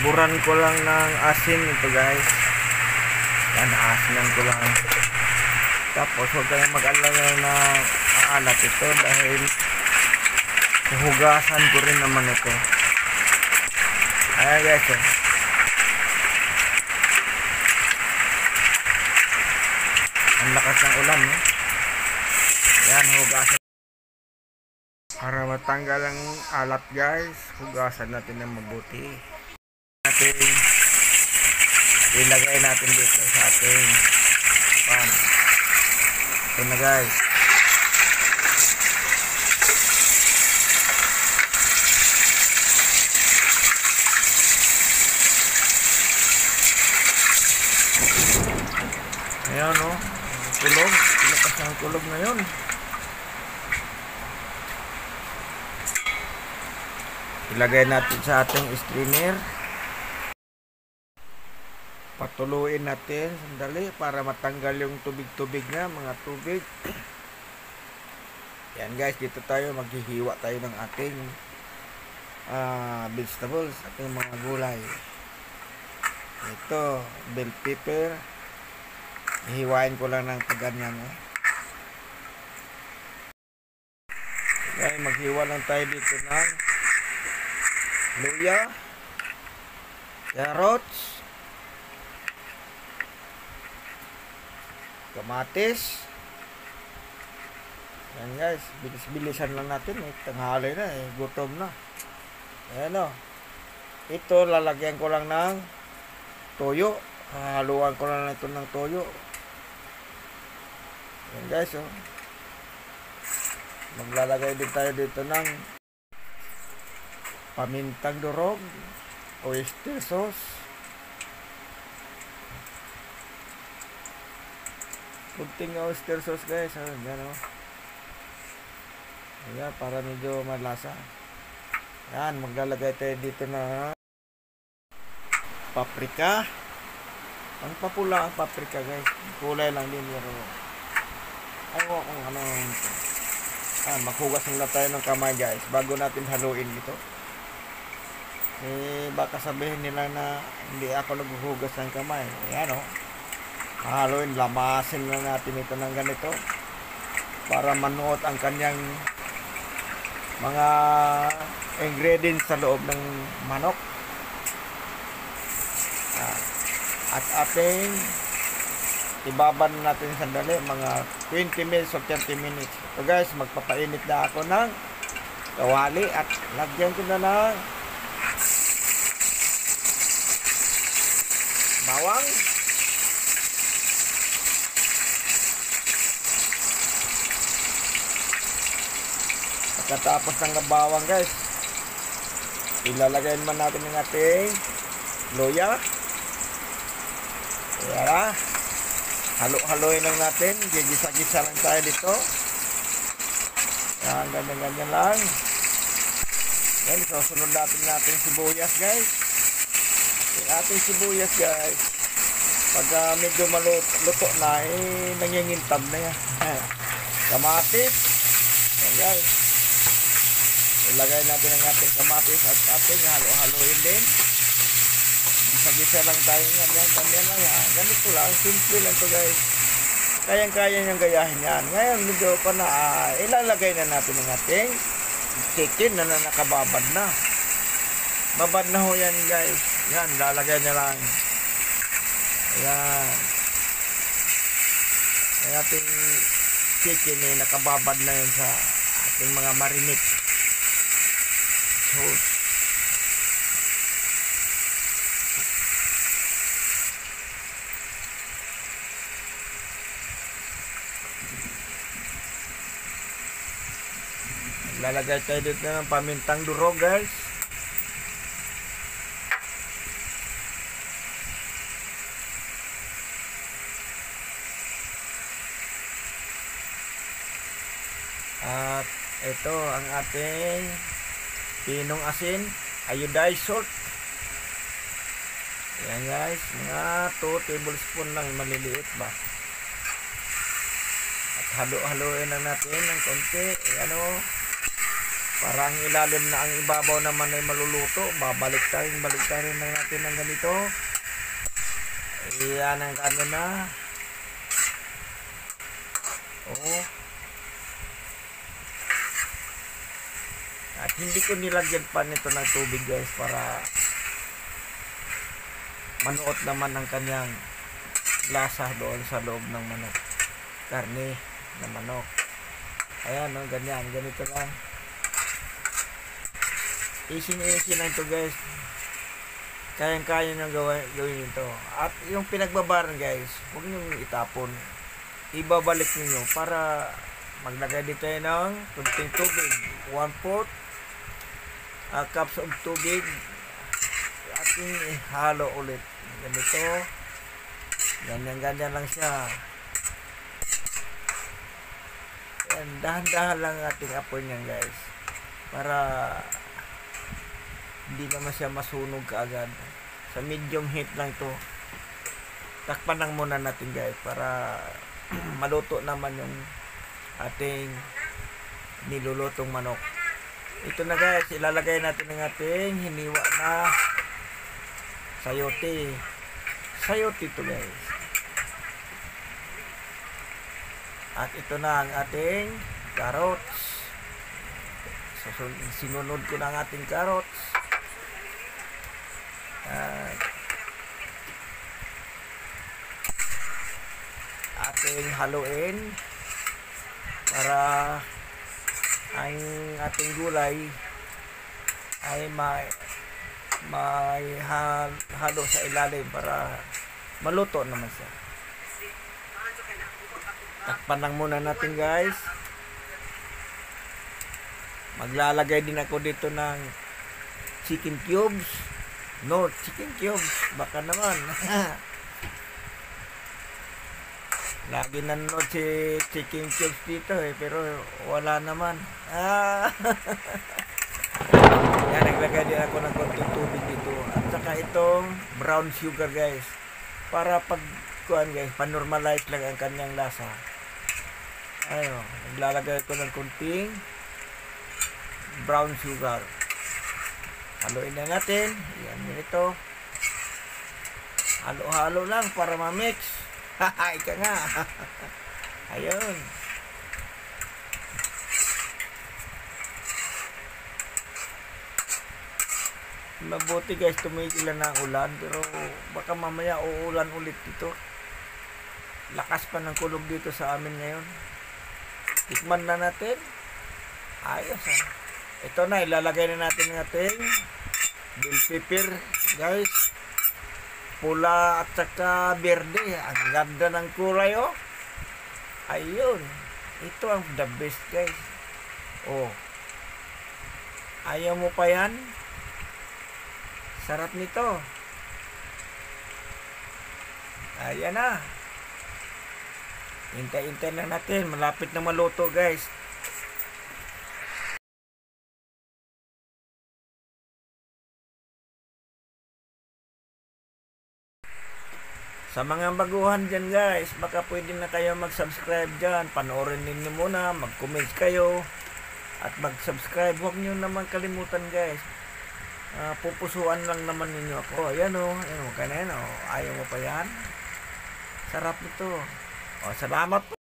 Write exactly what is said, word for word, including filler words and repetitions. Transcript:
buran ko lang ng asin ito guys. Yan, asinan ko lang. Tapos huwag kayong mag-alala na aalat ito dahil hugasan ko rin naman ito. Ayan guys eh. Ang lakas ng ulan eh. Yan, hugasan. Para matanggal ang alat guys, hugasan natin ng mabuti. Natin ilagay natin dito sa ating pan. Ito na guys. Ayan o, oh, kulog. Lakas ng kulog ngayon. Ilagay natin sa ating strainer. Patuluin natin sandali para matanggal yung tubig-tubig na, mga tubig. Yan guys, dito tayo maghihiwa tayo ng ating uh, vegetables, ating mga gulay. Ito, bell pepper. Hihiwain ko lang ng kaganyan eh. Okay, maghiwa lang tayo dito ng luya, carrots, kamatis. Yan guys, bilis-bilisan lang natin eh. Tanghali na eh, gutom na. Ayan o. Ito lalagyan ko lang ng toyo. Haluan ko lang ito ng toyo. Yan guys o. Maglalagay din tayo dito ng pamintang durog, oyster sauce, kunting oyster sauce guys. Ayan o. Ayan, para medyo malasa. Yan, maglalagay tayo dito na paprika. Ang papula ang paprika guys. Kulay lang din pero ayaw kung ano. Ah, maghugas muna tayo ng kamay guys bago natin haluin ito. Eh, baka sabihin nila na hindi ako naghuhugas ng kamay. Ayan o. Haluin, lamasin lang natin ito ng ganito para manuot ang kanyang mga ingredients sa loob ng manok. Ah, at ating ibaban natin sandali mga twenty minutes or thirty minutes. So guys, magpapainit na ako ng kawali at lagyan ko na ng bawang, pagkatapos ng bawang guys, ilalagay naman natin ng ating luya. Ayan, halo-haloin lang natin, gigisa-gisa lang tayo dito. Yan, ganyan-ganyan lang. Yan, susunod natin natin sibuyas guys. Yung ating sibuyas guys, pag uh, medyo maluto na, eh, nangingintab na yan. Kamatis. Yan guys, ilagay natin ang ating kamatis at ating halo-haloin din. Gisa-gisa lang tayo nga, yan, ganyan lang yan. Ganito lang, simple lang to guys. Kayang-kaya niyang gayahin yan. Ngayon, medyo pa na, uh, ilalagay na natin ang ating chicken na, na nakababad na. Babad na ho yan guys. Yan, lalagay niya lang. Ayan. Ang ating chicken eh, nakababad na yun sa ating mga marinate sauce. Lalagay tayo dito ng pamintang durog guys. At ito ang ating pinong asin, iodized salt. Ayan guys, mga two tablespoon lang, maliliit ba. At halo-haloin lang natin ng konti. Ayan o. Para ang ilalim na ang ibabaw naman ay maluluto. Babalik tayo, balik tayo lang natin ng ganito. Iyan ang ano na. Oh. At hindi ko nilagyan pa nito ng tubig guys para manuot naman ang kanyang lasa doon sa loob ng manok. Karne na manok. Ayan o, oh, ganyan. Ganito lang. Easy easy lang ito guys. Kayang-kaya nyo gawin, gawin ito. At yung pinagbabaran guys, huwag nyo itapon. Ibabalik niyo para maglagay dito ng kunting tubig. one fourth uh, cups of tubig. Ating ihalo ulit. Ganito. Ganyan-ganyan lang siya. Yan, dahan-dahan lang ating apoy niyan guys. Para hindi naman siya masunog kaagad. Sa medium heat lang ito. Takpan lang muna natin guys para maluto naman yung ating nilulutong manok. Ito na guys, ilalagay natin ng ating hiniwa na sayote. Sayote ito guys. At ito na ang ating carrots. So, sinunod ko na ang ating carrots. At ating haluin para ang ating gulay ay may may halo sa ilalim para maluto naman siya. Takpan lang muna natin guys. Maglalagay din ako dito ng chicken cubes. No, chicken cubes. Baka naman. Lagi nanonood si chicken cubes dito eh. Pero wala naman. Ah. Yan, naglagay din ako ng konting tubig dito. At saka itong brown sugar guys. Para pag kuan guys, panormalize lang ang kanyang lasa. Ayun, naglalagay ko ng konting brown sugar. Haluin na natin. Yan yun ito. Halo-halo lang para ma-mix. Haha, ika nga. Ayun. Mabuti guys, tumigil na ang ulan. Pero baka mamaya uulan ulit dito. Lakas pa ng kulog dito sa amin ngayon. Tikman na natin. Ayos ha. Ito na, ilalagay na natin ng ating bell pepper guys. Pula at saka berde. Ang ganda ng kulay oh. Ayun. Ito ang the best guys. Oh. Ayaw mo pa yan? Sarap nito. Ayan na. Hintay-hintay lang natin. Malapit na maluto guys. Sa mga baguhan dyan guys, baka pwede na kayo mag-subscribe dyan. Panoorin ninyo muna, mag-comment kayo at mag-subscribe. Huwag nyo naman kalimutan guys. Uh, pupusuan lang naman ninyo ako. Ayan o, oh. Ayan o, kaya na yan o. Ayaw mo pa yan? Sarap ito. O, salamat po.